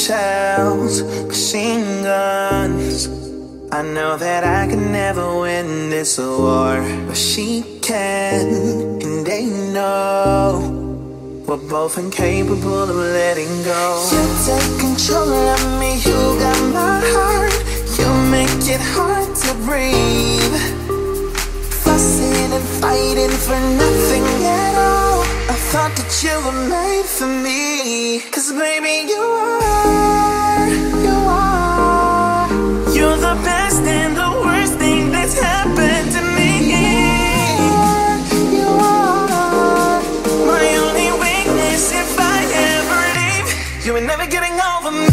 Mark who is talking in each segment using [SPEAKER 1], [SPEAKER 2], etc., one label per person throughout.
[SPEAKER 1] shells, machine guns. I know that I can never win this war, but she can, and they know we're both incapable of letting go. You take control of me, you got my heart. You make it hard to breathe, fussing and fighting for nothing at all. I thought that you were made for me, 'cause baby you are. You're the best and the worst thing that's happened to me. You are my only weakness. If I ever leave, you ain't never getting over me.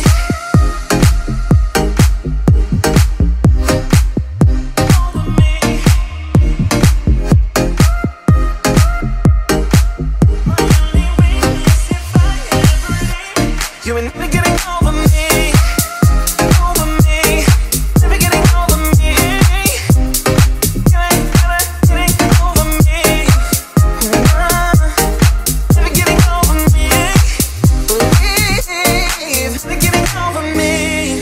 [SPEAKER 1] You ain't never getting over me, over me, never getting over me. You ain't never getting over me, never getting over me, never getting over me.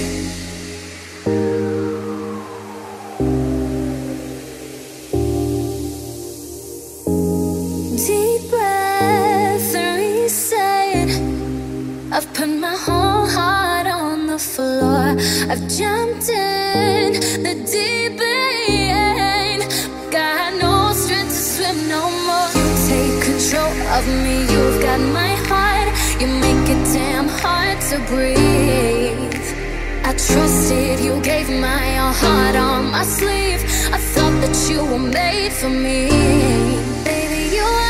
[SPEAKER 2] Deep breath and reset. I've put my whole heart on the floor. I've jumped in the deep end. Got no strength to swim no more. You take control of me, you've got my heart. You make it damn hard to breathe. I trusted, you gave my heart on my sleeve. I thought that you were made for me. Baby, you are.